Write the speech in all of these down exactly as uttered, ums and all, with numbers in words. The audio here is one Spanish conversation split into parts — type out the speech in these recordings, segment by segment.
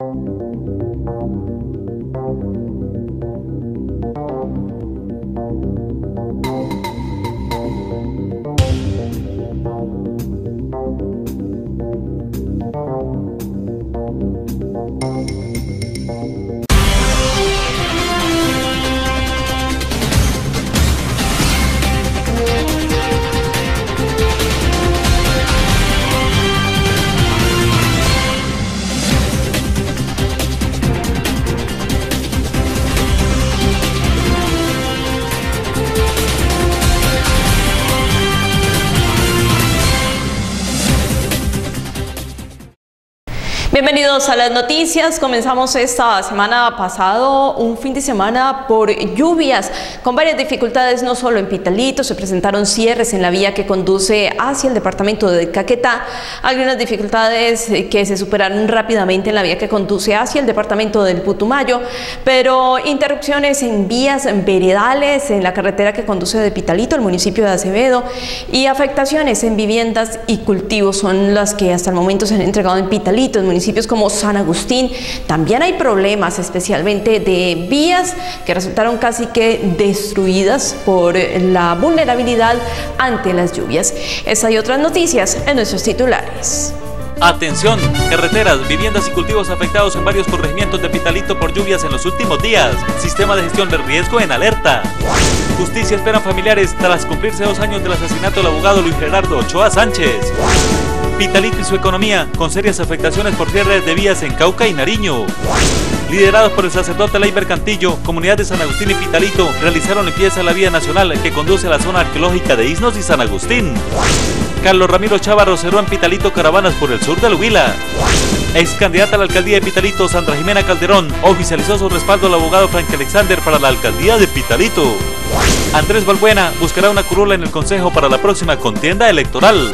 Bienvenidos a las noticias. Comenzamos esta semana pasado un fin de semana por lluvias, con varias dificultades no solo en Pitalito. Se presentaron cierres en la vía que conduce hacia el departamento de Caquetá, algunas dificultades que se superaron rápidamente en la vía que conduce hacia el departamento del Putumayo, pero interrupciones en vías veredales en la carretera que conduce de Pitalito al municipio de Acevedo y afectaciones en viviendas y cultivos son las que hasta el momento se han entregado en Pitalito, en municipios como San Agustín. También hay problemas, especialmente de vías que resultaron casi que destruidas por la vulnerabilidad ante las lluvias. Esta y otras noticias en nuestros titulares. Atención, carreteras, viviendas y cultivos afectados en varios corregimientos de Pitalito por lluvias en los últimos días. Sistema de gestión de riesgo en alerta. Justicia esperan familiares tras cumplirse dos años del asesinato del abogado Luis Gerardo Ochoa Sánchez. Pitalito y su economía, con serias afectaciones por cierres de vías en Cauca y Nariño. Liderados por el sacerdote Leiber Cantillo, comunidad de San Agustín y Pitalito realizaron limpieza en la vía nacional que conduce a la zona arqueológica de Isnos y San Agustín. Carlos Ramiro Chávarro cerró en Pitalito caravanas por el sur del Huila. Ex candidata a la alcaldía de Pitalito, Sandra Jimena Calderón, oficializó su respaldo al abogado Frank Alexander para la alcaldía de Pitalito. Andrés Balbuena buscará una curula en el consejo para la próxima contienda electoral.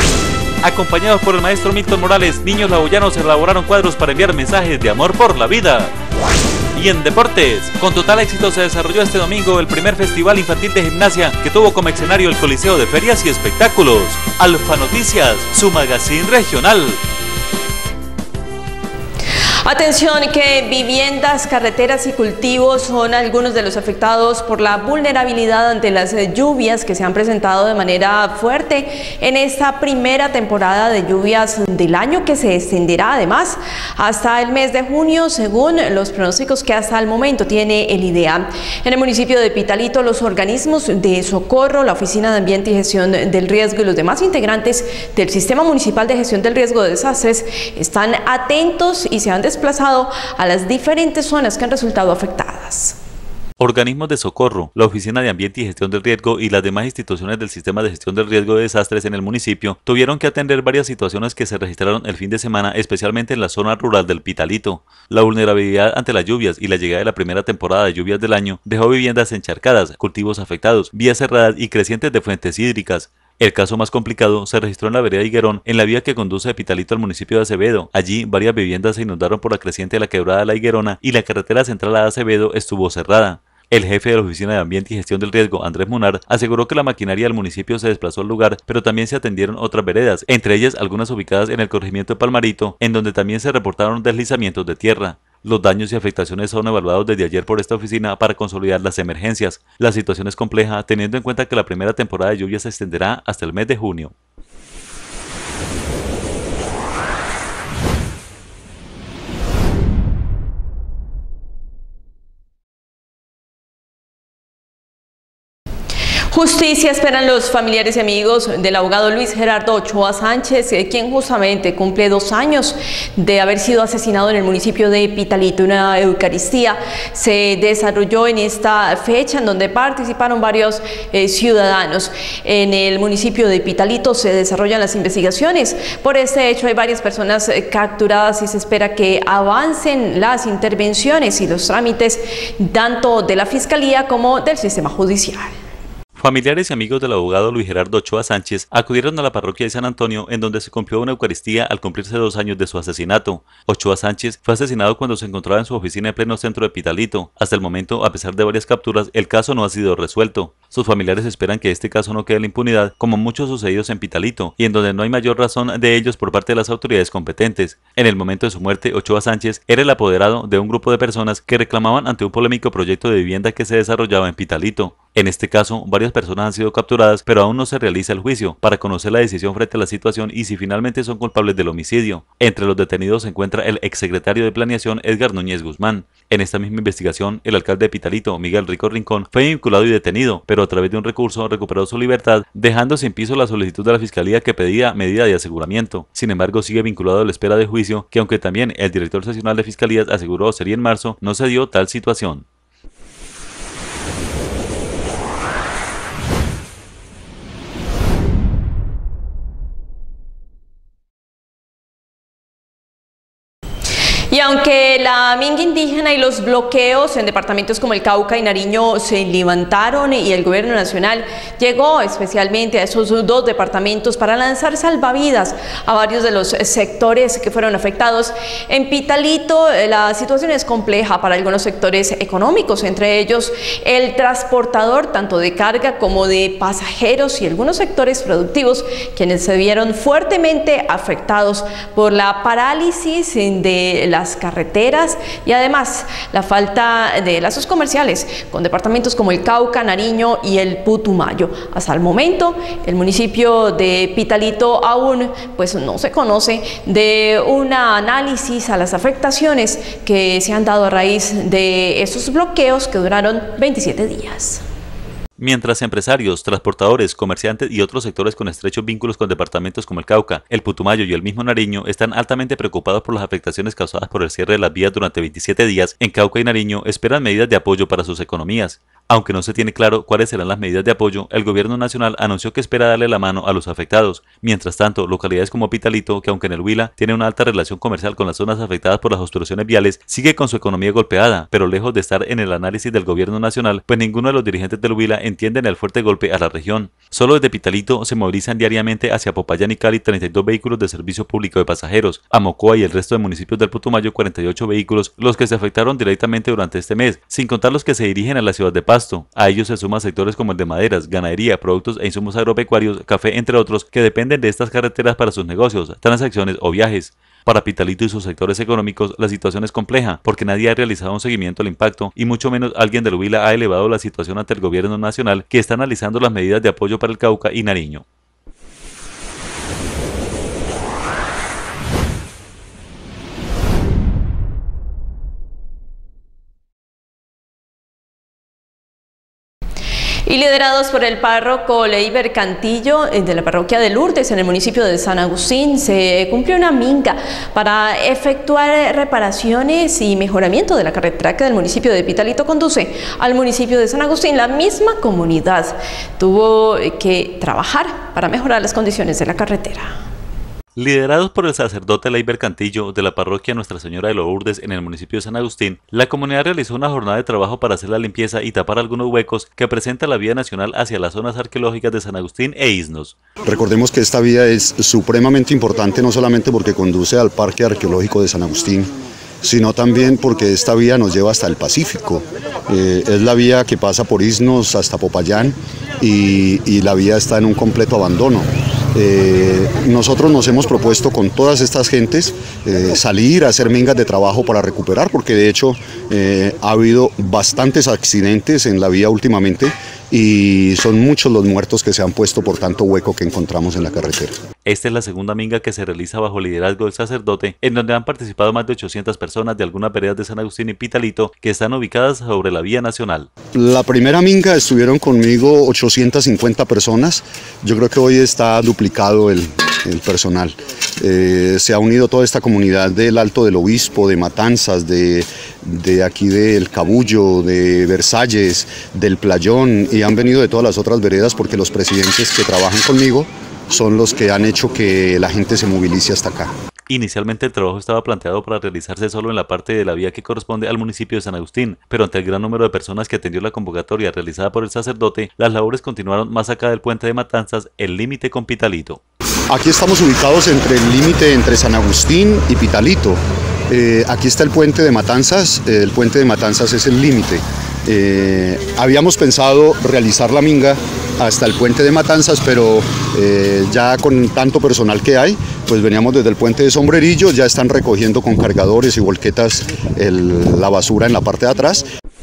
Acompañados por el maestro Milton Morales, niños laboyanos elaboraron cuadros para enviar mensajes de amor por la vida. Y en deportes, con total éxito se desarrolló este domingo el primer festival infantil de gimnasia que tuvo como escenario el Coliseo de Ferias y Espectáculos. Alfa Noticias, su magazine regional. Atención que viviendas, carreteras y cultivos son algunos de los afectados por la vulnerabilidad ante las lluvias que se han presentado de manera fuerte en esta primera temporada de lluvias del año, que se extenderá además hasta el mes de junio según los pronósticos que hasta el momento tiene el IDEAM. En el municipio de Pitalito, los organismos de socorro, la Oficina de Ambiente y Gestión del Riesgo y los demás integrantes del Sistema Municipal de Gestión del Riesgo de Desastres están atentos y se han desplazado a las diferentes zonas que han resultado afectadas. Organismos de socorro, la Oficina de Ambiente y Gestión del Riesgo y las demás instituciones del Sistema de Gestión del Riesgo de Desastres en el municipio tuvieron que atender varias situaciones que se registraron el fin de semana, especialmente en la zona rural del Pitalito. La vulnerabilidad ante las lluvias y la llegada de la primera temporada de lluvias del año dejó viviendas encharcadas, cultivos afectados, vías cerradas y crecientes de fuentes hídricas. El caso más complicado se registró en la vereda Higuerón, en la vía que conduce de Pitalito al municipio de Acevedo. Allí, varias viviendas se inundaron por la creciente de la quebrada de la Higuerona y la carretera central a Acevedo estuvo cerrada. El jefe de la Oficina de Ambiente y Gestión del Riesgo, Andrés Munar, aseguró que la maquinaria del municipio se desplazó al lugar, pero también se atendieron otras veredas, entre ellas algunas ubicadas en el corregimiento de Palmarito, en donde también se reportaron deslizamientos de tierra. Los daños y afectaciones son evaluados desde ayer por esta oficina para consolidar las emergencias. La situación es compleja, teniendo en cuenta que la primera temporada de lluvias se extenderá hasta el mes de junio. Justicia esperan los familiares y amigos del abogado Luis Gerardo Ochoa Sánchez, quien justamente cumple dos años de haber sido asesinado en el municipio de Pitalito. Una eucaristía se desarrolló en esta fecha en donde participaron varios eh, ciudadanos. En el municipio de Pitalito se desarrollan las investigaciones. Por este hecho hay varias personas capturadas y se espera que avancen las intervenciones y los trámites tanto de la Fiscalía como del sistema judicial. Familiares y amigos del abogado Luis Gerardo Ochoa Sánchez acudieron a la parroquia de San Antonio, en donde se cumplió una Eucaristía al cumplirse dos años de su asesinato. Ochoa Sánchez fue asesinado cuando se encontraba en su oficina en pleno centro de Pitalito. Hasta el momento, a pesar de varias capturas, el caso no ha sido resuelto. Sus familiares esperan que este caso no quede en la impunidad, como muchos sucedidos en Pitalito, y en donde no hay mayor razón de ellos por parte de las autoridades competentes. En el momento de su muerte, Ochoa Sánchez era el apoderado de un grupo de personas que reclamaban ante un polémico proyecto de vivienda que se desarrollaba en Pitalito. En este caso, varias personas han sido capturadas, pero aún no se realiza el juicio para conocer la decisión frente a la situación y si finalmente son culpables del homicidio. Entre los detenidos se encuentra el exsecretario de Planeación Edgar Núñez Guzmán. En esta misma investigación, el alcalde de Pitalito, Miguel Rico Rincón, fue vinculado y detenido, pero a través de un recurso recuperó su libertad, dejando sin piso la solicitud de la Fiscalía que pedía medida de aseguramiento. Sin embargo, sigue vinculado a la espera de juicio, que aunque también el director seccional de Fiscalías aseguró sería en marzo, no se dio tal situación. Y aunque la minga indígena y los bloqueos en departamentos como el Cauca y Nariño se levantaron y el gobierno nacional llegó especialmente a esos dos departamentos para lanzar salvavidas a varios de los sectores que fueron afectados, en Pitalito la situación es compleja para algunos sectores económicos, entre ellos el transportador tanto de carga como de pasajeros y algunos sectores productivos, quienes se vieron fuertemente afectados por la parálisis de la las carreteras y además la falta de lazos comerciales con departamentos como el Cauca, Nariño y el Putumayo. Hasta el momento el municipio de Pitalito aún pues no se conoce de un análisis a las afectaciones que se han dado a raíz de esos bloqueos que duraron veintisiete días. Mientras empresarios, transportadores, comerciantes y otros sectores con estrechos vínculos con departamentos como el Cauca, el Putumayo y el mismo Nariño están altamente preocupados por las afectaciones causadas por el cierre de las vías durante veintisiete días, en Cauca y Nariño esperan medidas de apoyo para sus economías. Aunque no se tiene claro cuáles serán las medidas de apoyo, el gobierno nacional anunció que espera darle la mano a los afectados. Mientras tanto, localidades como Pitalito, que aunque en el Huila tiene una alta relación comercial con las zonas afectadas por las obstrucciones viales, sigue con su economía golpeada, pero lejos de estar en el análisis del gobierno nacional, pues ninguno de los dirigentes del Huila entienden el fuerte golpe a la región. Solo desde Pitalito se movilizan diariamente hacia Popayán y Cali treinta y dos vehículos de servicio público de pasajeros, a Mocoa y el resto de municipios del Putumayo cuarenta y ocho vehículos, los que se afectaron directamente durante este mes, sin contar los que se dirigen a la ciudad de Pasto. A ellos se suman sectores como el de maderas, ganadería, productos e insumos agropecuarios, café, entre otros, que dependen de estas carreteras para sus negocios, transacciones o viajes. Para Pitalito y sus sectores económicos, la situación es compleja, porque nadie ha realizado un seguimiento al impacto, y mucho menos alguien del Huila ha elevado la situación ante el gobierno nacional, que está analizando las medidas de apoyo para el Cauca y Nariño. Y liderados por el párroco Leiber Cantillo de la parroquia de Lourdes en el municipio de San Agustín, se cumplió una minga para efectuar reparaciones y mejoramiento de la carretera que del municipio de Pitalito conduce al municipio de San Agustín. La misma comunidad tuvo que trabajar para mejorar las condiciones de la carretera. Liderados por el sacerdote Leiber Cantillo de la parroquia Nuestra Señora de Lourdes en el municipio de San Agustín, la comunidad realizó una jornada de trabajo para hacer la limpieza y tapar algunos huecos que presenta la vía nacional hacia las zonas arqueológicas de San Agustín e Iznos. Recordemos que esta vía es supremamente importante no solamente porque conduce al Parque Arqueológico de San Agustín, sino también porque esta vía nos lleva hasta el Pacífico. Eh, es la vía que pasa por Iznos hasta Popayán y, y la vía está en un completo abandono. Eh, nosotros nos hemos propuesto con todas estas gentes eh, salir a hacer mingas de trabajo para recuperar, porque de hecho eh, ha habido bastantes accidentes en la vía últimamente y son muchos los muertos que se han puesto por tanto hueco que encontramos en la carretera. Esta es la segunda minga que se realiza bajo liderazgo del sacerdote, en donde han participado más de ochocientas personas de algunas veredas de San Agustín y Pitalito que están ubicadas sobre la vía nacional. La primera minga estuvieron conmigo ochocientas cincuenta personas, yo creo que hoy está duplicado el, el personal. Eh, se ha unido toda esta comunidad del Alto del Obispo, de Matanzas, de, de aquí del Cabullo, de Versalles, del Playón, y han venido de todas las otras veredas porque los presidentes que trabajan conmigo son los que han hecho que la gente se movilice hasta acá. Inicialmente el trabajo estaba planteado para realizarse solo en la parte de la vía que corresponde al municipio de San Agustín, pero ante el gran número de personas que atendió la convocatoria realizada por el sacerdote, las labores continuaron más acá del puente de Matanzas, el límite con Pitalito. Aquí estamos ubicados entre el límite entre San Agustín y Pitalito. Eh, aquí está el puente de Matanzas, eh, el puente de Matanzas es el límite. Eh, habíamos pensado realizar la minga hasta el puente de Matanzas, pero eh, ya con tanto personal que hay, pues veníamos desde el puente de Sombrerillo, ya están recogiendo con cargadores y volquetas el, la basura en la parte de atrás.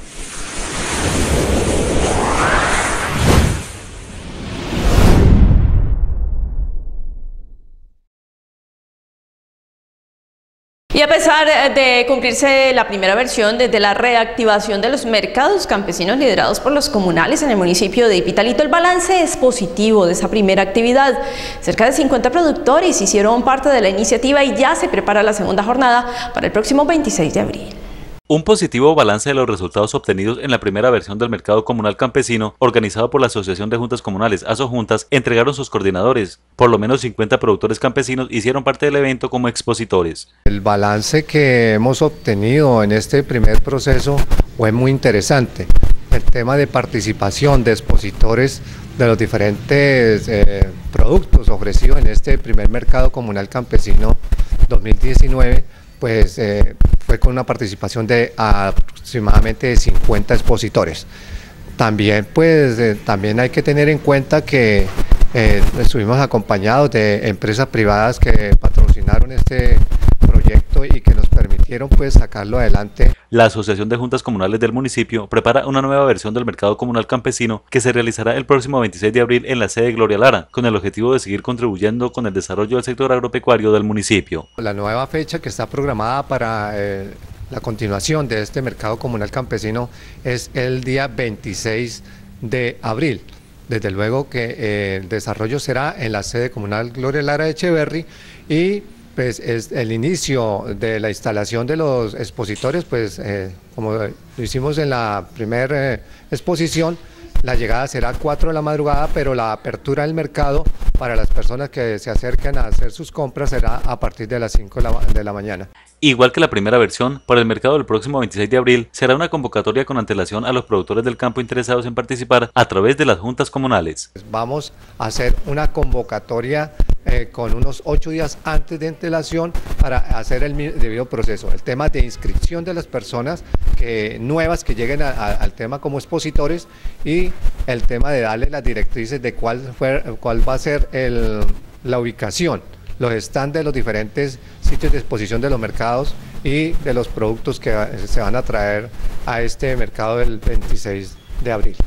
Y a pesar de cumplirse la primera versión desde la reactivación de los mercados campesinos liderados por los comunales en el municipio de Pitalito, el balance es positivo de esa primera actividad. Cerca de cincuenta productores hicieron parte de la iniciativa y ya se prepara la segunda jornada para el próximo veintiséis de abril. Un positivo balance de los resultados obtenidos en la primera versión del Mercado Comunal Campesino, organizado por la Asociación de Juntas Comunales Asojuntas, entregaron sus coordinadores. Por lo menos cincuenta productores campesinos hicieron parte del evento como expositores. El balance que hemos obtenido en este primer proceso fue muy interesante. El tema de participación de expositores de los diferentes eh, productos ofrecidos en este primer Mercado Comunal Campesino dos mil diecinueve, pues eh, fue con una participación de aproximadamente cincuenta expositores. También, pues, eh, también hay que tener en cuenta que eh, estuvimos acompañados de empresas privadas que patrocinaron este proyecto y que nos permitieron pues sacarlo adelante. La Asociación de Juntas Comunales del municipio prepara una nueva versión del Mercado Comunal Campesino que se realizará el próximo veintiséis de abril en la sede de Gloria Lara, con el objetivo de seguir contribuyendo con el desarrollo del sector agropecuario del municipio. La nueva fecha que está programada para eh, la continuación de este Mercado Comunal Campesino es el día veintiséis de abril. Desde luego que eh, el desarrollo será en la sede comunal Gloria Lara de Echeverry y pues es el inicio de la instalación de los expositores, pues eh, como lo hicimos en la primera eh, exposición, la llegada será a cuatro de la madrugada, pero la apertura del mercado para las personas que se acerquen a hacer sus compras será a partir de las cinco de la, de la mañana. Igual que la primera versión, para el mercado del próximo veintiséis de abril será una convocatoria con antelación a los productores del campo interesados en participar a través de las juntas comunales. Vamos a hacer una convocatoria eh, con unos ocho días antes de antelación para hacer el debido proceso. El tema de inscripción de las personas que, nuevas que lleguen a, a, al tema como expositores y el tema de darle las directrices de cuál, fue, cuál va a ser el, la ubicación, los stands de los diferentes sitios de exposición de los mercados y de los productos que se van a traer a este mercado del veintiséis de abril.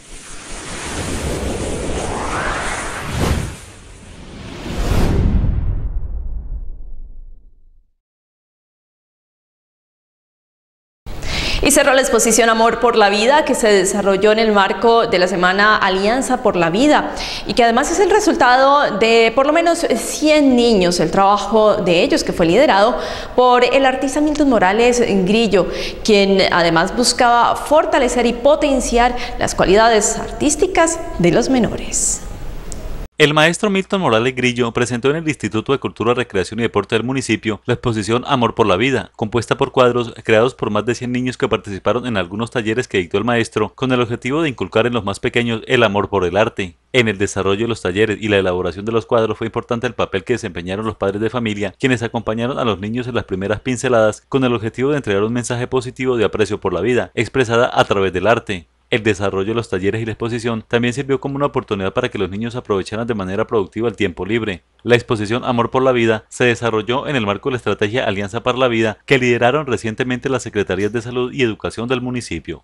Y cerró la exposición Amor por la Vida, que se desarrolló en el marco de la semana Alianza por la Vida y que además es el resultado de por lo menos cien niños, el trabajo de ellos que fue liderado por el artista Milton Morales Grillo, quien además buscaba fortalecer y potenciar las cualidades artísticas de los menores. El maestro Milton Morales Grillo presentó en el Instituto de Cultura, Recreación y Deporte del municipio la exposición Amor por la Vida, compuesta por cuadros creados por más de cien niños que participaron en algunos talleres que dictó el maestro con el objetivo de inculcar en los más pequeños el amor por el arte. En el desarrollo de los talleres y la elaboración de los cuadros fue importante el papel que desempeñaron los padres de familia, quienes acompañaron a los niños en las primeras pinceladas con el objetivo de entregar un mensaje positivo de aprecio por la vida, expresada a través del arte. El desarrollo de los talleres y la exposición también sirvió como una oportunidad para que los niños aprovecharan de manera productiva el tiempo libre. La exposición Amor por la Vida se desarrolló en el marco de la estrategia Alianza para la Vida que lideraron recientemente las Secretarías de Salud y Educación del municipio.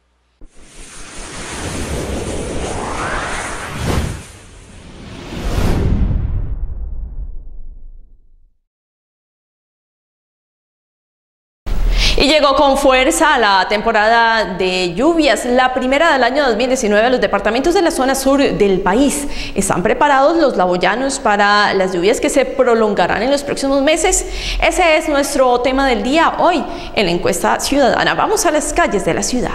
Y llegó con fuerza la temporada de lluvias, la primera del año dos mil diecinueve. Los departamentos de la zona sur del país están preparados los laboyanos para las lluvias que se prolongarán en los próximos meses. Ese es nuestro tema del día hoy en la encuesta ciudadana. Vamos a las calles de la ciudad.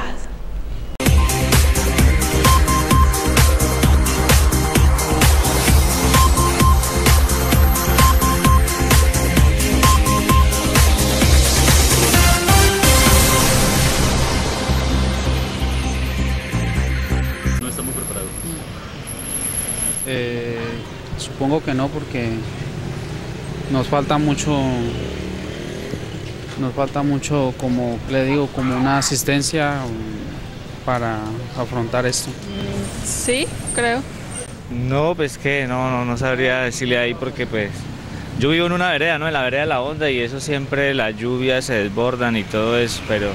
supongo que no, porque nos falta mucho, nos falta mucho, como le digo, como una asistencia para afrontar esto. Sí, creo. No, pues que no, no, no sabría decirle ahí porque pues yo vivo en una vereda, ¿no? En la vereda de la Honda y eso siempre las lluvias se desbordan y todo eso, pero,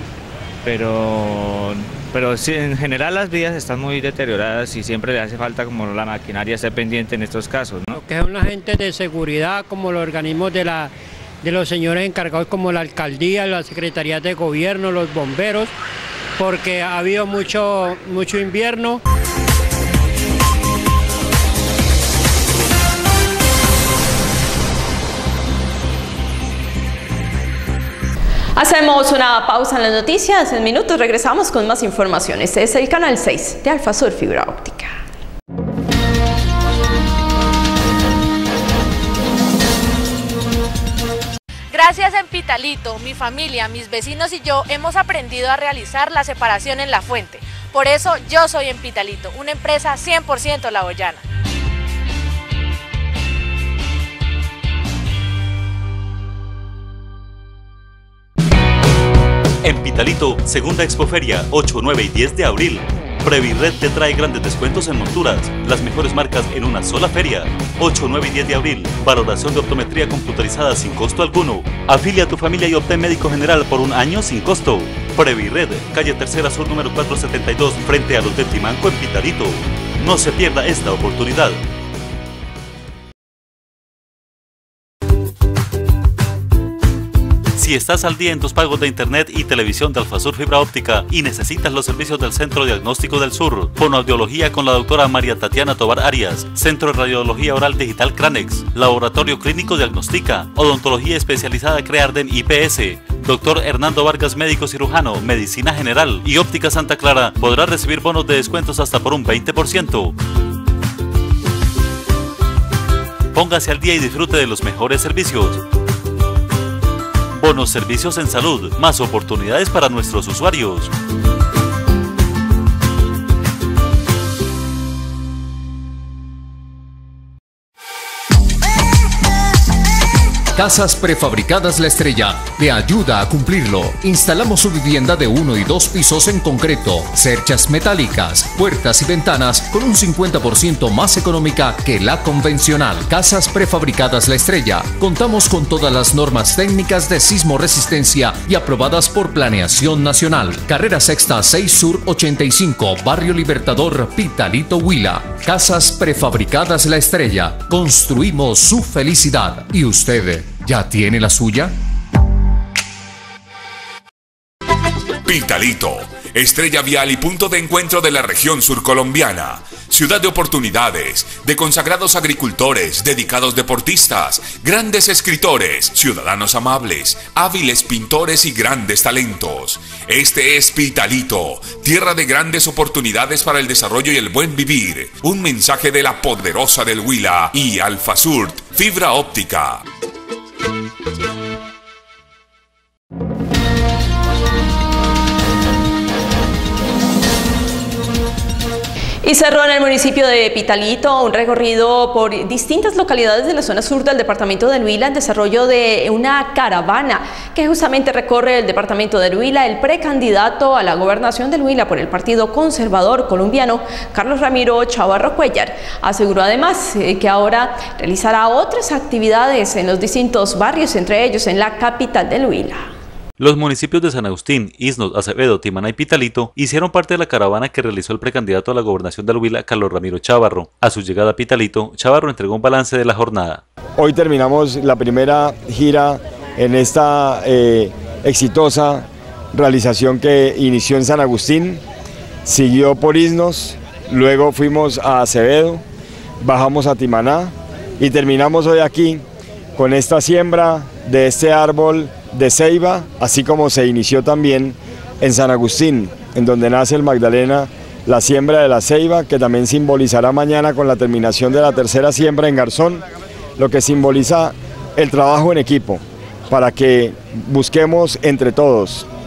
pero, pero sí, en general las vías están muy deterioradas y siempre le hace falta como la maquinaria esté pendiente en estos casos, ¿no? Que son la gente de seguridad, como los organismos de, la, de los señores encargados como la alcaldía, las secretarías de gobierno, los bomberos, porque ha habido mucho, mucho invierno. Hacemos una pausa en las noticias, en minutos regresamos con más información. Este es el canal seis de Alfasur Fibra Óptica. Gracias a Pitalito, mi familia, mis vecinos y yo hemos aprendido a realizar la separación en la fuente. Por eso yo soy Pitalito, una empresa cien por ciento laboyana. En Pitalito, segunda expoferia, ocho, nueve y diez de abril. Previred te trae grandes descuentos en monturas, las mejores marcas en una sola feria. ocho, nueve y diez de abril, valoración de optometría computarizada sin costo alguno. Afilia a tu familia y obtén médico general por un año sin costo. Previred, calle Tercera Sur número cuatrocientos setenta y dos, frente al Hotel Timanco en Pitalito. No se pierda esta oportunidad. Si estás al día en tus pagos de internet y televisión de Alfasur Fibra Óptica y necesitas los servicios del Centro Diagnóstico del Sur, fonoaudiología con la doctora María Tatiana Tobar Arias, Centro de Radiología Oral Digital Cranex, Laboratorio Clínico Diagnostica, Odontología Especializada Crearden I P S, Doctor Hernando Vargas Médico Cirujano, Medicina General y Óptica Santa Clara, podrá recibir bonos de descuentos hasta por un veinte por ciento. Póngase al día y disfrute de los mejores servicios. Bonos servicios en salud, más oportunidades para nuestros usuarios. Casas Prefabricadas La Estrella le ayuda a cumplirlo. Instalamos su vivienda de uno y dos pisos en concreto, cerchas metálicas, puertas y ventanas con un cincuenta por ciento más económica que la convencional. Casas Prefabricadas La Estrella. Contamos con todas las normas técnicas de sismo resistencia y aprobadas por Planeación Nacional. Carrera Sexta seis Sur ochenta y cinco, Barrio Libertador, Pitalito, Huila. Casas Prefabricadas La Estrella. Construimos su felicidad. ¿Y usted ya tiene la suya? Pitalito, estrella vial y punto de encuentro de la región surcolombiana. Ciudad de oportunidades, de consagrados agricultores, dedicados deportistas, grandes escritores, ciudadanos amables, hábiles pintores y grandes talentos. Este es Pitalito, tierra de grandes oportunidades para el desarrollo y el buen vivir. Un mensaje de la poderosa del Huila y Alfasur Fibra Óptica. Y cerró en el municipio de Pitalito un recorrido por distintas localidades de la zona sur del departamento del Huila en desarrollo de una caravana que justamente recorre el departamento del Huila. El precandidato a la gobernación del Huila por el Partido Conservador Colombiano, Carlos Ramiro Chavarro Cuellar, aseguró además que ahora realizará otras actividades en los distintos barrios, entre ellos en la capital del Huila. Los municipios de San Agustín, Iznos, Acevedo, Timaná y Pitalito hicieron parte de la caravana que realizó el precandidato a la gobernación del Huila, Carlos Ramiro Chavarro. A su llegada a Pitalito, Chavarro entregó un balance de la jornada. Hoy terminamos la primera gira en esta eh, exitosa realización que inició en San Agustín, siguió por Iznos, luego fuimos a Acevedo, bajamos a Timaná y terminamos hoy aquí con esta siembra de este árbol de ceiba, así como se inició también en San Agustín, en donde nace el Magdalena, la siembra de la ceiba, que también simbolizará mañana con la terminación de la tercera siembra en Garzón, lo que simboliza el trabajo en equipo, para que busquemos entre todos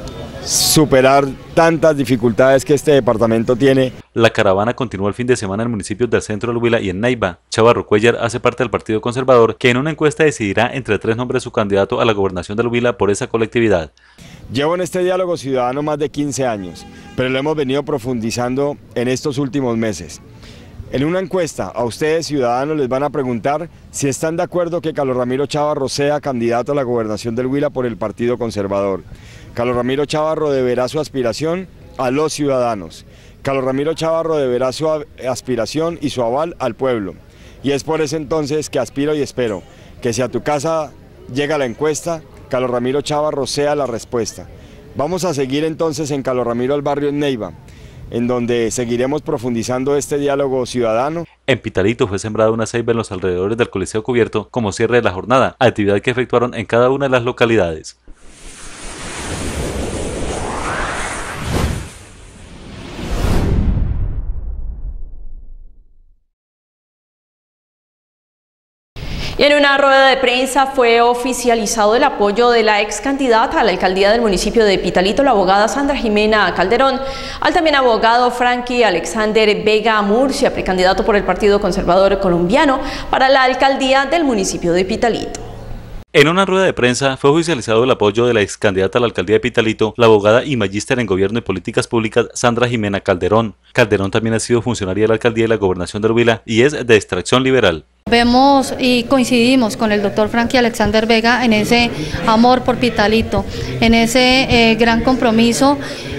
superar tantas dificultades que este departamento tiene. La caravana continuó el fin de semana en municipios del centro del Huila y en Neiva. Chavarro Cuellar hace parte del Partido Conservador, que en una encuesta decidirá entre tres nombres su candidato a la gobernación del Huila por esa colectividad. Llevo en este diálogo ciudadano más de quince años, pero lo hemos venido profundizando en estos últimos meses. En una encuesta a ustedes ciudadanos les van a preguntar si están de acuerdo que Carlos Ramiro Chavarro sea candidato a la gobernación del Huila por el Partido Conservador. Carlos Ramiro Chavarro deberá su aspiración a los ciudadanos. Carlos Ramiro Chavarro deberá su aspiración y su aval al pueblo. Y es por eso entonces que aspiro y espero que si a tu casa llega la encuesta, Carlos Ramiro Chavarro sea la respuesta. Vamos a seguir entonces en Carlos Ramiro al barrio en Neiva, en donde seguiremos profundizando este diálogo ciudadano. En Pitalito fue sembrada una ceiba en los alrededores del Coliseo Cubierto como cierre de la jornada, actividad que efectuaron en cada una de las localidades. Y en una rueda de prensa fue oficializado el apoyo de la ex candidata a la alcaldía del municipio de Pitalito, la abogada Sandra Jimena Calderón, al también abogado Frankie Alexander Vega Murcia, precandidato por el Partido Conservador Colombiano para la alcaldía del municipio de Pitalito. En una rueda de prensa fue oficializado el apoyo de la ex candidata a la alcaldía de Pitalito, la abogada y magíster en Gobierno y Políticas Públicas Sandra Jimena Calderón. Calderón también ha sido funcionaria de la alcaldía y la gobernación del Huila y es de extracción liberal. Vemos y coincidimos con el doctor Frankie Alexander Vega en ese amor por Pitalito, en ese eh, gran compromiso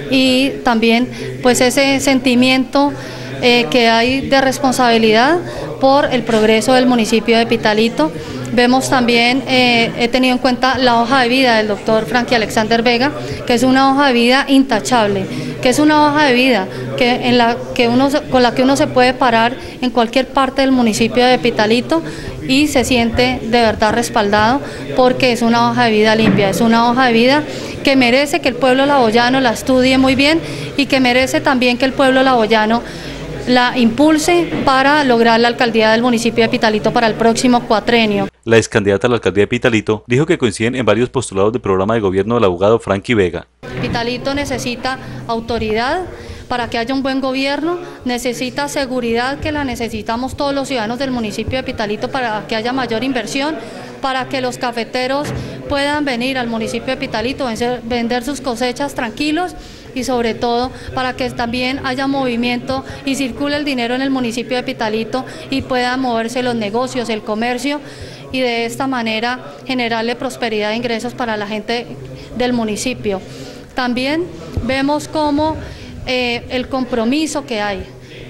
y también pues ese sentimiento eh, que hay de responsabilidad por el progreso del municipio de Pitalito. Vemos también, eh, he tenido en cuenta la hoja de vida del doctor Frankie Alexander Vega, que es una hoja de vida intachable, que es una hoja de vida que, en la que uno, con la que uno se puede parar en cualquier parte del municipio de Pitalito y se siente de verdad respaldado porque es una hoja de vida limpia, es una hoja de vida que merece que el pueblo laboyano la estudie muy bien y que merece también que el pueblo laboyano la impulse para lograr la alcaldía del municipio de Pitalito para el próximo cuatrenio. La ex candidata a la alcaldía de Pitalito dijo que coinciden en varios postulados de programa de gobierno del abogado Frankie Vega. Pitalito necesita autoridad para que haya un buen gobierno, necesita seguridad que la necesitamos todos los ciudadanos del municipio de Pitalito para que haya mayor inversión, para que los cafeteros puedan venir al municipio de Pitalito, vender sus cosechas tranquilos y sobre todo para que también haya movimiento y circule el dinero en el municipio de Pitalito y puedan moverse los negocios, el comercio y de esta manera generarle prosperidad e ingresos para la gente del municipio. También vemos cómo eh, el compromiso que hay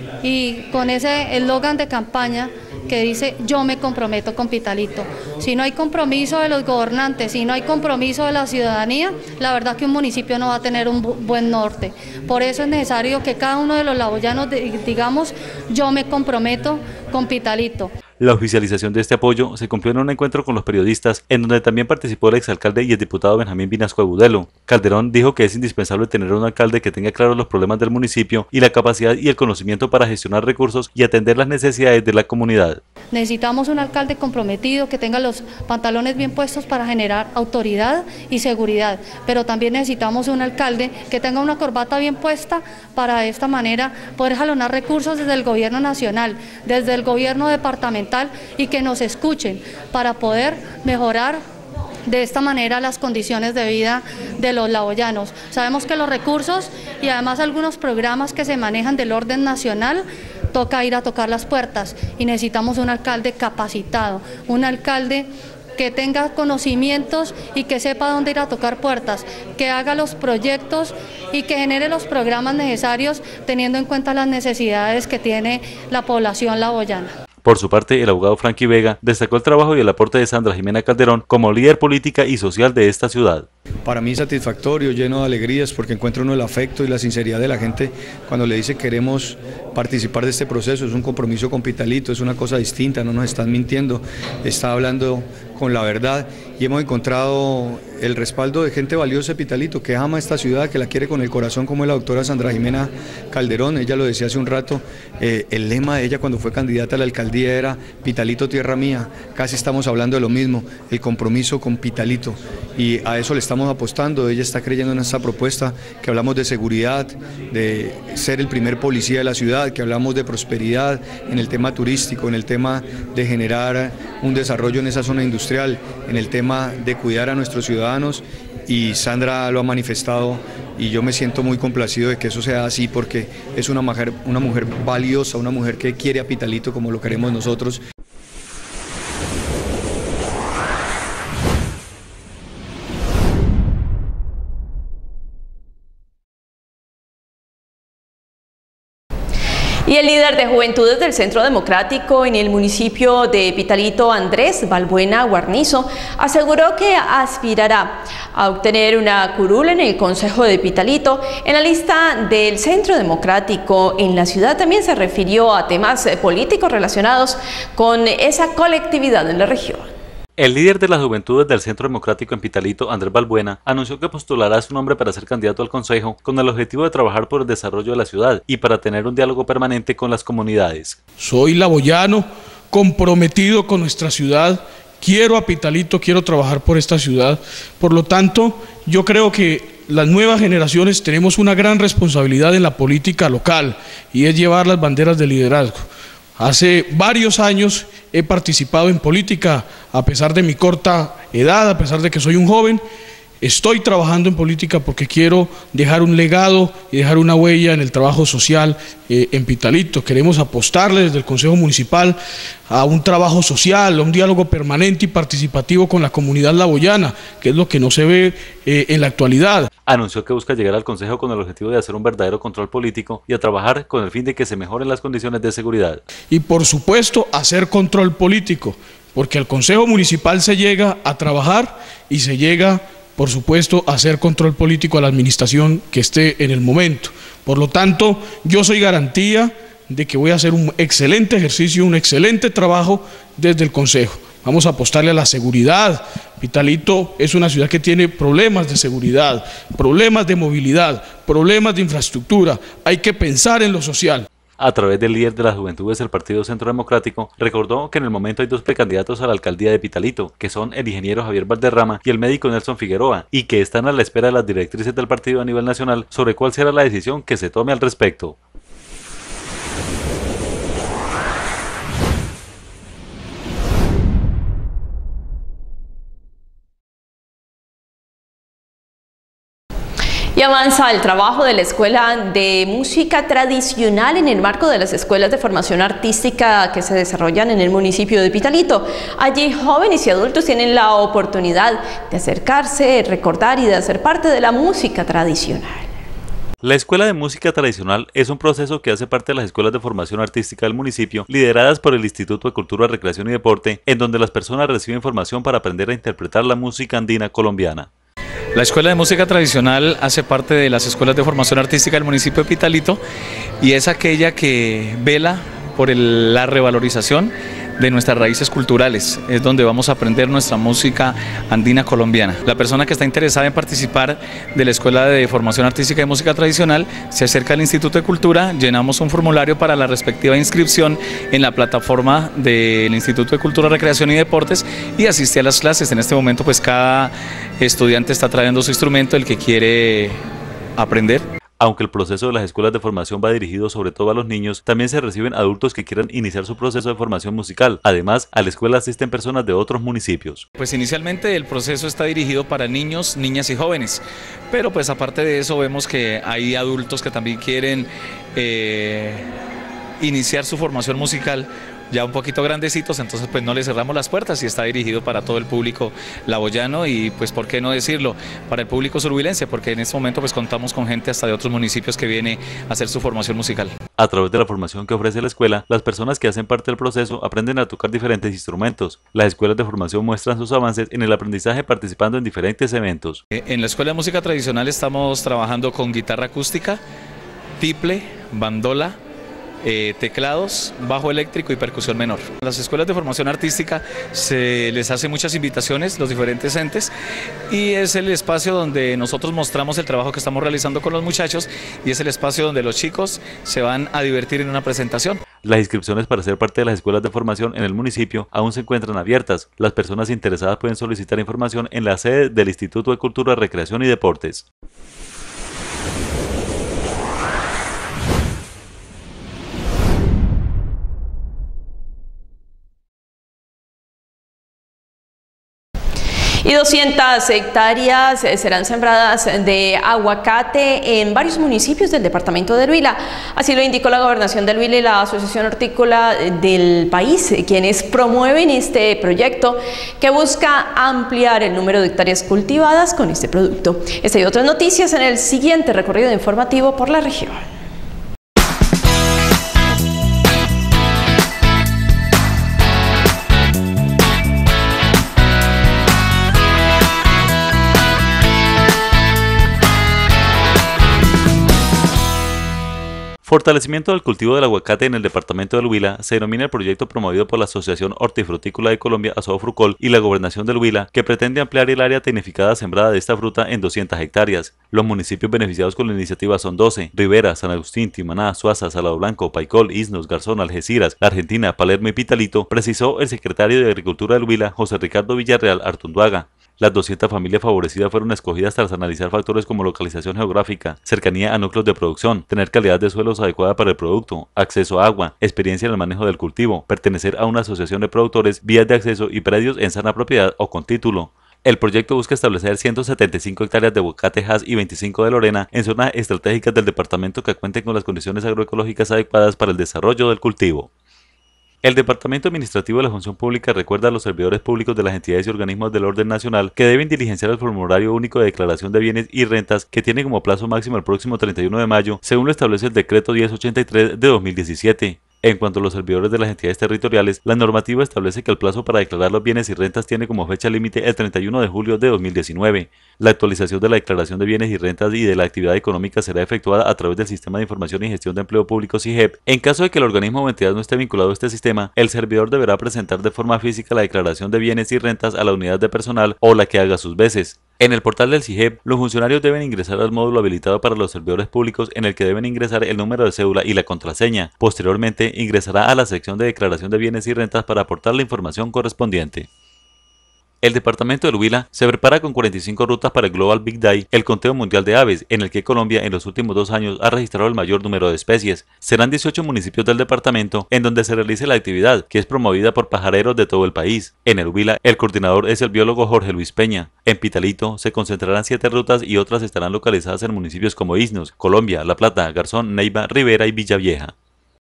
y con ese eslogan de campaña que dice yo me comprometo con Pitalito. Si no hay compromiso de los gobernantes, si no hay compromiso de la ciudadanía, la verdad que un municipio no va a tener un buen norte. Por eso es necesario que cada uno de los laboyanos digamos yo me comprometo con Pitalito. La oficialización de este apoyo se cumplió en un encuentro con los periodistas, en donde también participó el exalcalde y el diputado Benjamín Vinasco Agudelo. Calderón dijo que es indispensable tener un alcalde que tenga claros los problemas del municipio y la capacidad y el conocimiento para gestionar recursos y atender las necesidades de la comunidad. Necesitamos un alcalde comprometido que tenga los pantalones bien puestos para generar autoridad y seguridad, pero también necesitamos un alcalde que tenga una corbata bien puesta para de esta manera poder jalonar recursos desde el gobierno nacional, desde el gobierno departamental y que nos escuchen para poder mejorar de esta manera las condiciones de vida de los laboyanos. Sabemos que los recursos y además algunos programas que se manejan del orden nacional toca ir a tocar las puertas y necesitamos un alcalde capacitado, un alcalde que tenga conocimientos y que sepa dónde ir a tocar puertas, que haga los proyectos y que genere los programas necesarios teniendo en cuenta las necesidades que tiene la población laboyana. Por su parte, el abogado Frankie Vega destacó el trabajo y el aporte de Sandra Jimena Calderón como líder política y social de esta ciudad. Para mí satisfactorio, lleno de alegrías, porque encuentro uno el afecto y la sinceridad de la gente cuando le dice queremos participar de este proceso. Es un compromiso con Pitalito, es una cosa distinta, no nos están mintiendo, está hablando con la verdad y hemos encontrado el respaldo de gente valiosa de Pitalito que ama esta ciudad, que la quiere con el corazón, como es la doctora Sandra Jimena Calderón. Ella lo decía hace un rato, eh, el lema de ella cuando fue candidata a la alcaldía era Pitalito tierra mía. Casi estamos hablando de lo mismo, el compromiso con Pitalito, y a eso le estamos estamos apostando, ella está creyendo en esta propuesta, que hablamos de seguridad, de ser el primer policía de la ciudad, que hablamos de prosperidad en el tema turístico, en el tema de generar un desarrollo en esa zona industrial, en el tema de cuidar a nuestros ciudadanos, y Sandra lo ha manifestado y yo me siento muy complacido de que eso sea así, porque es una mujer, una mujer valiosa, una mujer que quiere a Pitalito como lo queremos nosotros. Y el líder de Juventudes del Centro Democrático en el municipio de Pitalito, Andrés Balbuena Guarnizo, aseguró que aspirará a obtener una curul en el Consejo de Pitalito. En la lista del Centro Democrático en la ciudad también se refirió a temas políticos relacionados con esa colectividad en la región. El líder de las Juventudes del Centro Democrático en Pitalito, Andrés Balbuena, anunció que postulará su nombre para ser candidato al Consejo con el objetivo de trabajar por el desarrollo de la ciudad y para tener un diálogo permanente con las comunidades. Soy laboyano, comprometido con nuestra ciudad, quiero a Pitalito, quiero trabajar por esta ciudad, por lo tanto, yo creo que las nuevas generaciones tenemos una gran responsabilidad en la política local y es llevar las banderas de liderazgo. Hace varios años he participado en política, a pesar de mi corta edad, a pesar de que soy un joven, estoy trabajando en política porque quiero dejar un legado y dejar una huella en el trabajo social eh, en Pitalito. Queremos apostarle desde el Consejo Municipal a un trabajo social, a un diálogo permanente y participativo con la comunidad laboyana, que es lo que no se ve eh, en la actualidad. Anunció que busca llegar al Consejo con el objetivo de hacer un verdadero control político y a trabajar con el fin de que se mejoren las condiciones de seguridad. Y por supuesto hacer control político, porque al Consejo Municipal se llega a trabajar y se llega, por supuesto, a hacer control político a la administración que esté en el momento. Por lo tanto, yo soy garantía de que voy a hacer un excelente ejercicio, un excelente trabajo desde el Consejo. Vamos a apostarle a la seguridad. Pitalito es una ciudad que tiene problemas de seguridad, problemas de movilidad, problemas de infraestructura. Hay que pensar en lo social. A través del líder de las Juventudes del Partido Centro Democrático, recordó que en el momento hay dos precandidatos a la alcaldía de Pitalito, que son el ingeniero Javier Valderrama y el médico Nelson Figueroa, y que están a la espera de las directrices del partido a nivel nacional sobre cuál será la decisión que se tome al respecto. Y avanza el trabajo de la Escuela de Música Tradicional en el marco de las escuelas de formación artística que se desarrollan en el municipio de Pitalito. Allí jóvenes y adultos tienen la oportunidad de acercarse, recordar y de hacer parte de la música tradicional. La Escuela de Música Tradicional es un proceso que hace parte de las escuelas de formación artística del municipio, lideradas por el Instituto de Cultura, Recreación y Deporte, en donde las personas reciben formación para aprender a interpretar la música andina colombiana. La Escuela de Música Tradicional hace parte de las escuelas de formación artística del municipio de Pitalito y es aquella que vela por el, la revalorización de nuestras raíces culturales, es donde vamos a aprender nuestra música andina colombiana. La persona que está interesada en participar de la Escuela de Formación Artística y Música Tradicional se acerca al Instituto de Cultura, llenamos un formulario para la respectiva inscripción en la plataforma del Instituto de Cultura, Recreación y Deportes y asiste a las clases. En este momento pues cada estudiante está trayendo su instrumento, el que quiere aprender. Aunque el proceso de las escuelas de formación va dirigido sobre todo a los niños, también se reciben adultos que quieran iniciar su proceso de formación musical. Además, a la escuela asisten personas de otros municipios. Pues inicialmente el proceso está dirigido para niños, niñas y jóvenes, pero pues aparte de eso vemos que hay adultos que también quieren eh, iniciar su formación musical ya un poquito grandecitos, entonces pues no le cerramos las puertas y está dirigido para todo el público laboyano y pues por qué no decirlo, para el público surhuilense, porque en este momento pues contamos con gente hasta de otros municipios que viene a hacer su formación musical. A través de la formación que ofrece la escuela, las personas que hacen parte del proceso aprenden a tocar diferentes instrumentos. Las escuelas de formación muestran sus avances en el aprendizaje participando en diferentes eventos. En la Escuela de Música Tradicional estamos trabajando con guitarra acústica, tiple, bandola, eh, teclados, bajo eléctrico y percusión menor. A las escuelas de formación artística se les hace muchas invitaciones, los diferentes entes, y es el espacio donde nosotros mostramos el trabajo que estamos realizando con los muchachos y es el espacio donde los chicos se van a divertir en una presentación. Las inscripciones para ser parte de las escuelas de formación en el municipio aún se encuentran abiertas. Las personas interesadas pueden solicitar información en la sede del Instituto de Cultura, Recreación y Deportes. Y doscientas hectáreas serán sembradas de aguacate en varios municipios del departamento del Huila. Así lo indicó la Gobernación del Huila y la Asociación Hortícola del país, quienes promueven este proyecto que busca ampliar el número de hectáreas cultivadas con este producto. Esta y otras noticias en el siguiente recorrido informativo por la región. Fortalecimiento del cultivo del aguacate en el departamento del Huila se denomina el proyecto promovido por la Asociación Hortifrutícola de Colombia, Asoofrucol, y la Gobernación del Huila, que pretende ampliar el área tecnificada sembrada de esta fruta en doscientas hectáreas. Los municipios beneficiados con la iniciativa son doce: Rivera, San Agustín, Timaná, Suaza, Salado Blanco, Paicol, Isnos, Garzón, Algeciras, La Argentina, Palermo y Pitalito, precisó el secretario de Agricultura del Huila, José Ricardo Villarreal Artunduaga. Las doscientas familias favorecidas fueron escogidas tras analizar factores como localización geográfica, cercanía a núcleos de producción, tener calidad de suelos adecuada para el producto, acceso a agua, experiencia en el manejo del cultivo, pertenecer a una asociación de productores, vías de acceso y predios en sana propiedad o con título. El proyecto busca establecer ciento setenta y cinco hectáreas de aguacate Hass y veinticinco de Lorena en zonas estratégicas del departamento que cuenten con las condiciones agroecológicas adecuadas para el desarrollo del cultivo. El Departamento Administrativo de la Función Pública recuerda a los servidores públicos de las entidades y organismos del orden nacional que deben diligenciar el formulario único de declaración de bienes y rentas que tiene como plazo máximo el próximo treinta y uno de mayo, según lo establece el Decreto diez ochenta y tres de dos mil diecisiete. En cuanto a los servidores de las entidades territoriales, la normativa establece que el plazo para declarar los bienes y rentas tiene como fecha límite el treinta y uno de julio de dos mil diecinueve. La actualización de la declaración de bienes y rentas y de la actividad económica será efectuada a través del Sistema de Información y Gestión de Empleo Público S I G E P. En caso de que el organismo o entidad no esté vinculado a este sistema, el servidor deberá presentar de forma física la declaración de bienes y rentas a la unidad de personal o la que haga sus veces. En el portal del S I G E P, los funcionarios deben ingresar al módulo habilitado para los servidores públicos en el que deben ingresar el número de cédula y la contraseña. Posteriormente, ingresará a la sección de declaración de bienes y rentas para aportar la información correspondiente. El departamento del Huila se prepara con cuarenta y cinco rutas para el Global Big Day, el conteo mundial de aves, en el que Colombia en los últimos dos años ha registrado el mayor número de especies. Serán dieciocho municipios del departamento en donde se realice la actividad, que es promovida por pajareros de todo el país. En el Huila, el coordinador es el biólogo Jorge Luis Peña. En Pitalito se concentrarán siete rutas y otras estarán localizadas en municipios como Isnos, Colombia, La Plata, Garzón, Neiva, Rivera y Villavieja.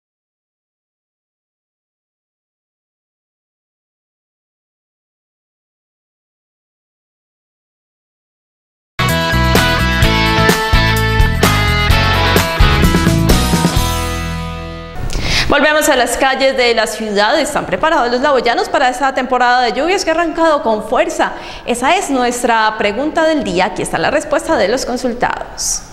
Volvemos a las calles de la ciudad. ¿Están preparados los laboyanos para esta temporada de lluvias que ha arrancado con fuerza? Esa es nuestra pregunta del día. Aquí está la respuesta de los consultados.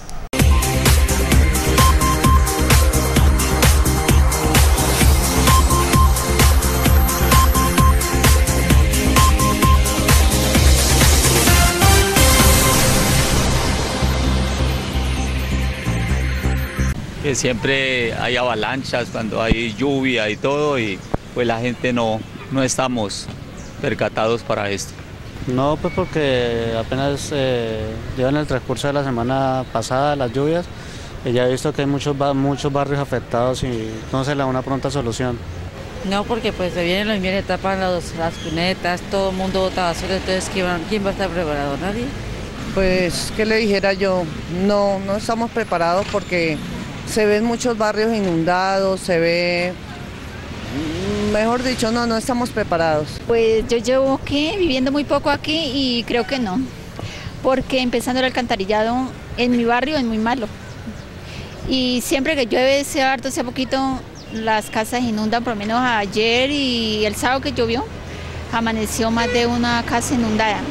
Que siempre hay avalanchas cuando hay lluvia y todo, y pues la gente no, no estamos percatados para esto. No, pues porque apenas eh, llevan el transcurso de la semana pasada las lluvias, y ya he visto que hay muchos, muchos barrios afectados y no se le da una pronta solución. No, porque pues se vienen los inviernos, tapan los, las cunetas, todo el mundo bota basura, entonces ¿quién va, ¿quién va a estar preparado? ¿Nadie? Pues, ¿qué le dijera yo? No, no estamos preparados porque se ven muchos barrios inundados, se ve, mejor dicho, no, no estamos preparados. Pues yo llevo ¿qué? viviendo muy poco aquí y creo que no, porque empezando el alcantarillado en mi barrio es muy malo. Y siempre que llueve, sea harto, sea poquito, las casas inundan, por lo menos ayer y el sábado que llovió, amaneció más de una casa inundada.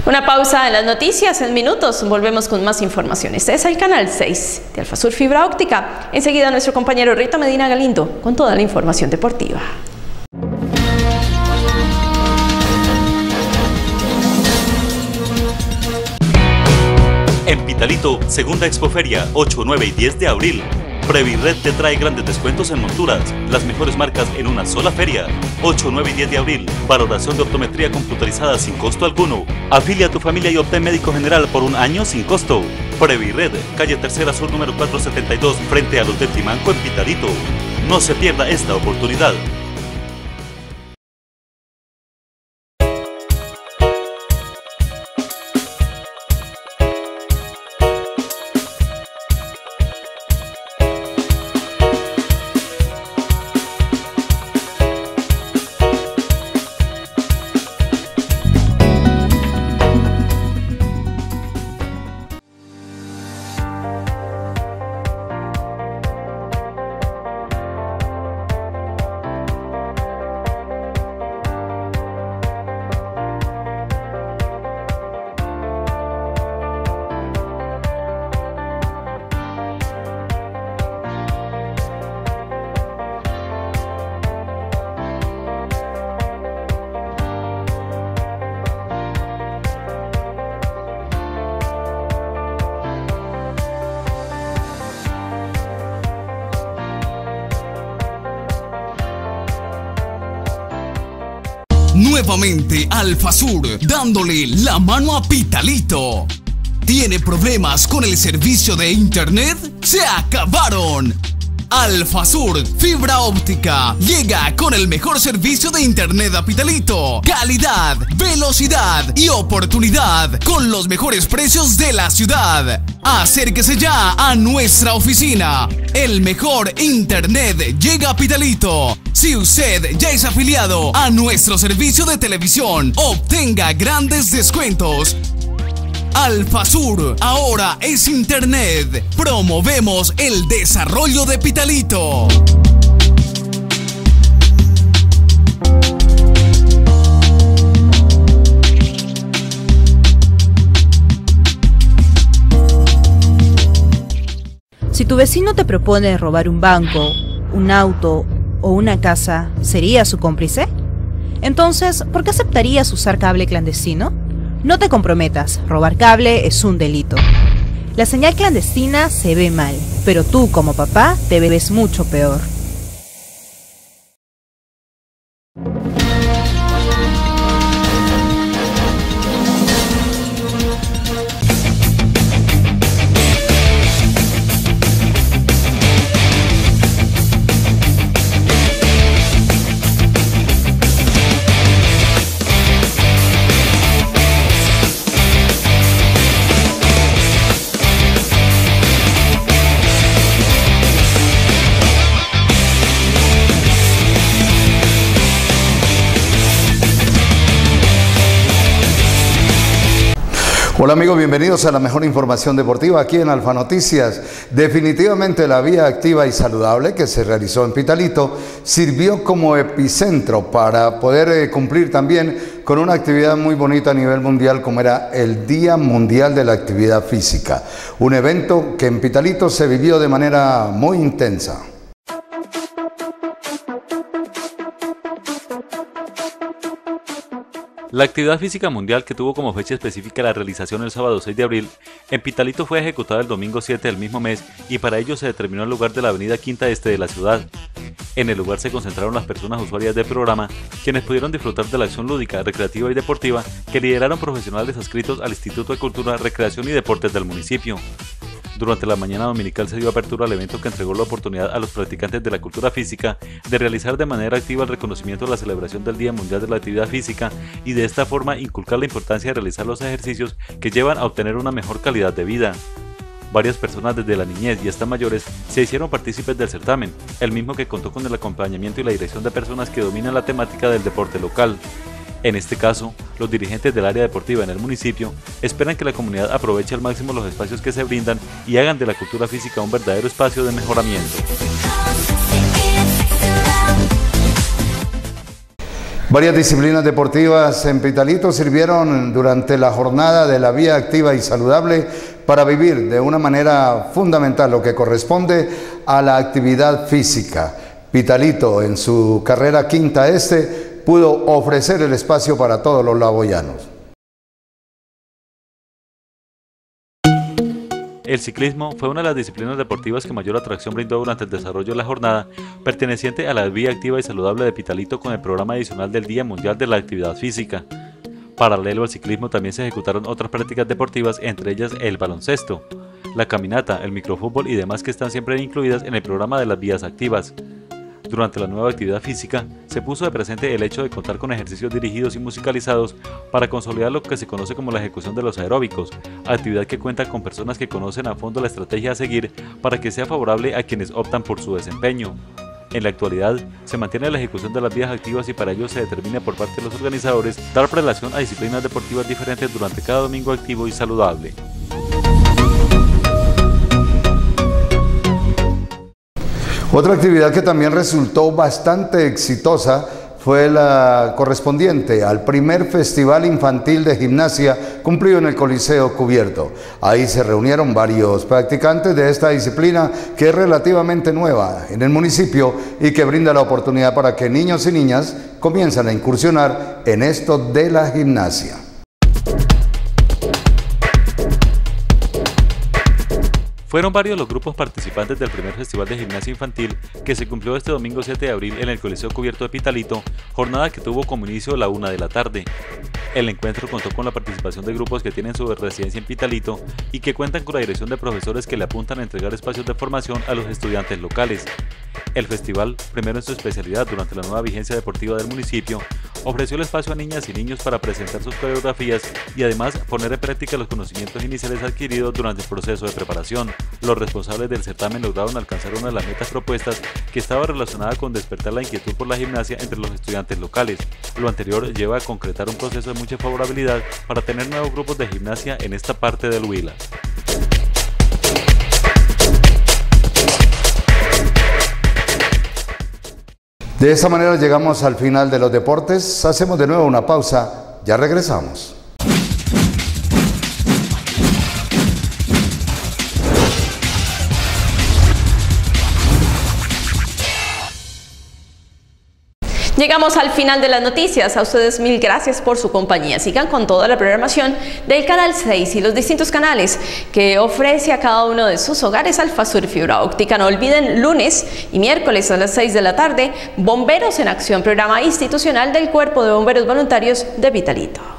Una pausa en las noticias, en minutos volvemos con más información. Este es el canal seis de Alfasur Fibra Óptica. Enseguida nuestro compañero Rito Medina Galindo con toda la información deportiva. En Pitalito, segunda expoferia, ocho, nueve y diez de abril. Previred te trae grandes descuentos en monturas, las mejores marcas en una sola feria. ocho, nueve y diez de abril, valoración de optometría computarizada sin costo alguno. Afilia a tu familia y obtén médico general por un año sin costo. Previred, calle Tercera Sur número cuatrocientos setenta y dos, frente a los de Timanco en Pitalito. No se pierda esta oportunidad. Nuevamente Alfasur, dándole la mano a Pitalito. ¿Tiene problemas con el servicio de internet? ¡Se acabaron! Alfasur Fibra Óptica llega con el mejor servicio de internet a Pitalito. Calidad, velocidad y oportunidad con los mejores precios de la ciudad. Acérquese ya a nuestra oficina. El mejor internet llega a Pitalito. Si usted ya es afiliado a nuestro servicio de televisión, obtenga grandes descuentos. Alfasur ahora es internet. Promovemos el desarrollo de Pitalito. Si tu vecino te propone robar un banco, un auto o una casa, ¿sería su cómplice? Entonces, ¿por qué aceptarías usar cable clandestino? No te comprometas, robar cable es un delito. La señal clandestina se ve mal, pero tú como papá te ves mucho peor. Hola amigos, bienvenidos a la mejor información deportiva aquí en Alfa Noticias. Definitivamente la vía activa y saludable que se realizó en Pitalito sirvió como epicentro para poder eh, cumplir también con una actividad muy bonita a nivel mundial como era el Día Mundial de la Actividad Física. Un evento que en Pitalito se vivió de manera muy intensa. La actividad física mundial, que tuvo como fecha específica la realización el sábado seis de abril, en Pitalito fue ejecutada el domingo siete del mismo mes y para ello se determinó el lugar de la avenida Quinta Este de la ciudad. En el lugar se concentraron las personas usuarias del programa, quienes pudieron disfrutar de la acción lúdica, recreativa y deportiva que lideraron profesionales adscritos al Instituto de Cultura, Recreación y Deportes del municipio. Durante la mañana dominical se dio apertura al evento que entregó la oportunidad a los practicantes de la cultura física de realizar de manera activa el reconocimiento de la celebración del Día Mundial de la Actividad Física y de esta forma inculcar la importancia de realizar los ejercicios que llevan a obtener una mejor calidad de vida. Varias personas desde la niñez y hasta mayores se hicieron partícipes del certamen, el mismo que contó con el acompañamiento y la dirección de personas que dominan la temática del deporte local. En este caso, los dirigentes del área deportiva en el municipio esperan que la comunidad aproveche al máximo los espacios que se brindan y hagan de la cultura física un verdadero espacio de mejoramiento. Varias disciplinas deportivas en Pitalito sirvieron durante la jornada de la Vía Activa y Saludable para vivir de una manera fundamental lo que corresponde a la actividad física. Pitalito, en su carrera Quinta Este, pudo ofrecer el espacio para todos los laboyanos. El ciclismo fue una de las disciplinas deportivas que mayor atracción brindó durante el desarrollo de la jornada, perteneciente a la Vía Activa y Saludable de Pitalito con el programa adicional del Día Mundial de la Actividad Física. Paralelo al ciclismo también se ejecutaron otras prácticas deportivas, entre ellas el baloncesto, la caminata, el microfútbol y demás que están siempre incluidas en el programa de las vías activas. Durante la nueva actividad física, se puso de presente el hecho de contar con ejercicios dirigidos y musicalizados para consolidar lo que se conoce como la ejecución de los aeróbicos, actividad que cuenta con personas que conocen a fondo la estrategia a seguir para que sea favorable a quienes optan por su desempeño. En la actualidad, se mantiene la ejecución de las vías activas y para ello se determina por parte de los organizadores dar prelación a disciplinas deportivas diferentes durante cada domingo activo y saludable. Otra actividad que también resultó bastante exitosa fue la correspondiente al primer Festival Infantil de Gimnasia cumplido en el Coliseo Cubierto. Ahí se reunieron varios practicantes de esta disciplina que es relativamente nueva en el municipio y que brinda la oportunidad para que niños y niñas comiencen a incursionar en esto de la gimnasia. Fueron varios los grupos participantes del primer Festival de Gimnasia Infantil que se cumplió este domingo siete de abril en el Coliseo Cubierto de Pitalito, jornada que tuvo como inicio a la una de la tarde. El encuentro contó con la participación de grupos que tienen su residencia en Pitalito y que cuentan con la dirección de profesores que le apuntan a entregar espacios de formación a los estudiantes locales. El festival, primero en su especialidad durante la nueva vigencia deportiva del municipio, ofreció el espacio a niñas y niños para presentar sus coreografías y además poner en práctica los conocimientos iniciales adquiridos durante el proceso de preparación. Los responsables del certamen lograron alcanzar una de las metas propuestas, que estaba relacionada con despertar la inquietud por la gimnasia entre los estudiantes locales. Lo anterior lleva a concretar un proceso de mucha favorabilidad para tener nuevos grupos de gimnasia en esta parte del Huila. De esta manera llegamos al final de los deportes. Hacemos de nuevo una pausa, ya regresamos. Llegamos al final de las noticias. A ustedes mil gracias por su compañía. Sigan con toda la programación del Canal seis y los distintos canales que ofrece a cada uno de sus hogares Alfasur Fibra Óptica. No olviden, lunes y miércoles a las seis de la tarde, Bomberos en Acción, programa institucional del Cuerpo de Bomberos Voluntarios de Pitalito.